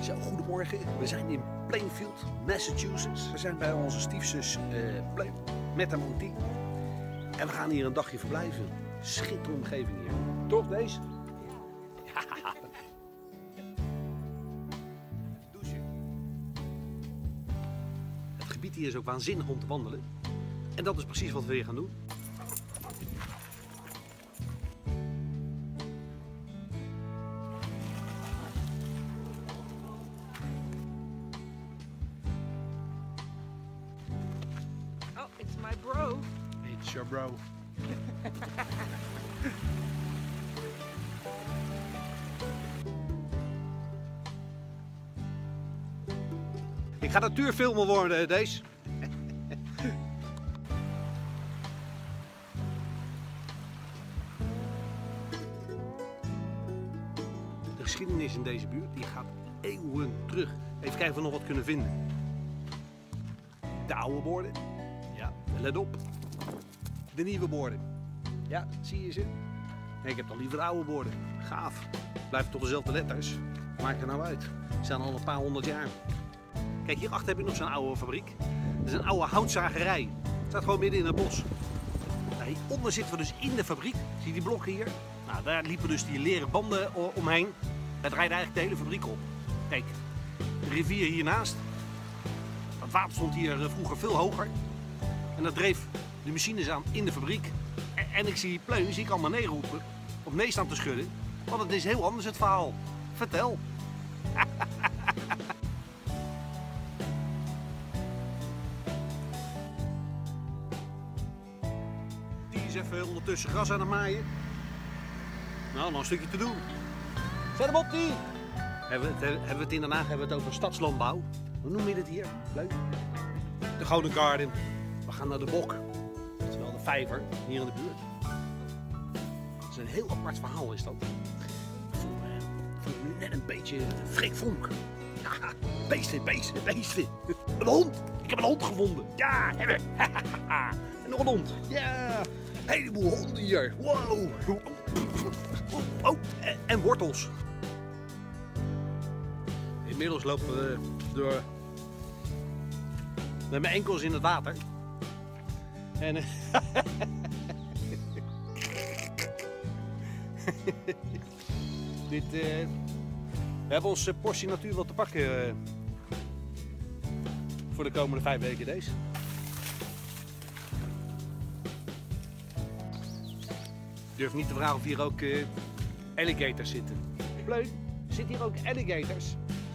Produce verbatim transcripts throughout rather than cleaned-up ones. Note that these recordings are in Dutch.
Zo, goedemorgen. We zijn in Plainfield, Massachusetts. We zijn bij onze stiefzus uh, Pleun met haar Monty. En we gaan hier een dagje verblijven. Schitterende omgeving hier. Toch deze? Ja. Douchen. Het gebied hier is ook waanzinnig om te wandelen. En dat is precies wat we hier gaan doen. Oh, it's my bro. It's your bro. Ik ga natuurfilmer worden, deze. De geschiedenis in deze buurt die gaat eeuwen terug. Even kijken of we nog wat kunnen vinden. De oude borden. Ja, let op. De nieuwe borden. Ja, zie je ze? Ik heb dan liever de oude borden. Gaaf. Blijven toch dezelfde letters. Maakt er nou uit. Ze staan al een paar honderd jaar. Kijk, hierachter heb je nog zo'n oude fabriek. Dat is een oude houtzagerij. Het staat gewoon midden in het bos. Nou, hieronder zitten we dus in de fabriek. Zie je die blokken hier? Nou, daar liepen dus die leren banden omheen. Daar draaide eigenlijk de hele fabriek op. Kijk, de rivier hiernaast. Het water stond hier vroeger veel hoger. En dat dreef de machines aan in de fabriek. En, en ik zie Pleun, zie ik allemaal nee roepen. Of nee staan te schudden. Want het is heel anders het verhaal. Vertel. Die is even ondertussen gras aan het maaien. Nou, nog een stukje te doen. Zet hem op die! Hebben we, het, hebben we het in Den Haag hebben we het over stadslandbouw. Hoe noem je dit hier? Leuk. De Golden Garden. We gaan naar de Bok. Oftewel de vijver, hier in de buurt. Dat is een heel apart verhaal is dat. Ik voel me, ik voel me nu net een beetje Freek Vonk. Ja, beesten, beesten, beesten. Een hond. Ik heb een hond gevonden. Ja, hebben. En nog een hond. Ja. Een heleboel honden hier. Wow. Oh, en, en wortels. Inmiddels lopen we door met mijn enkels in het water. En uh, dit, uh, we hebben onze portie natuur wel te pakken uh, voor de komende vijf weken deze. Ik durf niet te vragen of hier ook uh, alligators zitten. Pleun, zitten hier ook alligators?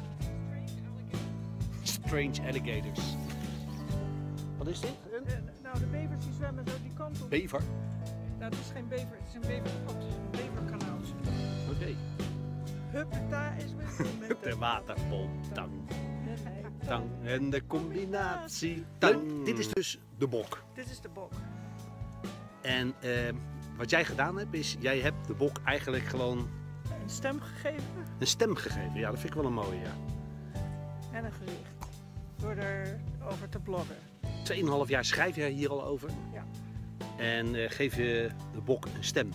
Strange alligators. Wat is dit? Een... Uh, nou, de bevers die zwemmen zo die kant op. Bever? Nou, het is geen bever, het is een beverpot. Een beverkanaal. Oké. Okay. Hup, daar is met, met de waterpomp. Tang. Tang. Tang. En de combinatie. Tang. Dit is dus de bok. Dit is de bok. En uh, wat jij gedaan hebt is, jij hebt de bok eigenlijk gewoon... Een stem gegeven. Een stem gegeven, ja, dat vind ik wel een mooie, ja. En een gezicht. Door erover te bloggen. tweeënhalf jaar schrijf jij hier al over. Ja. En uh, geef je de bok een stem.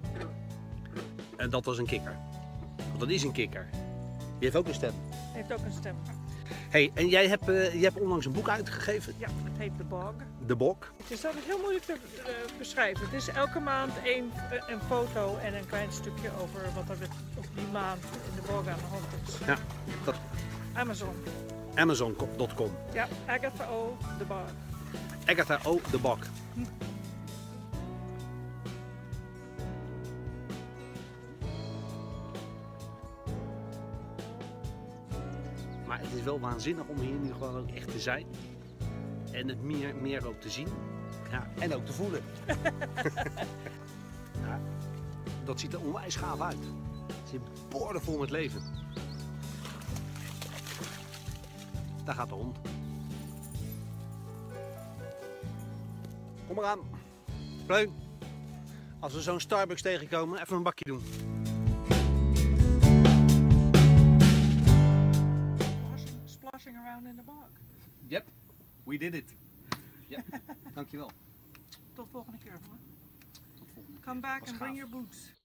En dat was een kikker. Want dat is een kikker. Die heeft ook een stem. Hij heeft ook een stem. Hey, en jij hebt, uh, jij hebt onlangs een boek uitgegeven. Ja, het heet De Bog. De Bok. Het is altijd heel moeilijk te uh, beschrijven. Het is elke maand een, een foto en een klein stukje over wat er op die maand in de bog aan de hand is. Ja, dat... Amazon. Amazon punt com. Ja, Agatha O. De Bog. Agatha O. De Bok. Hm. Maar het is wel waanzinnig om hier nu gewoon ook echt te zijn. En het meer, meer ook te zien. Ja, en ook te voelen. Ja, dat ziet er onwijs gaaf uit. Het zit boordevol met leven. Daar gaat de hond. Kom maar aan. Pleun. Als we zo'n Starbucks tegenkomen, even een bakje doen. Splashing around in the bog. Yep, we did it. Ja, dankjewel. Tot volgende keer. Come back and bring your boots.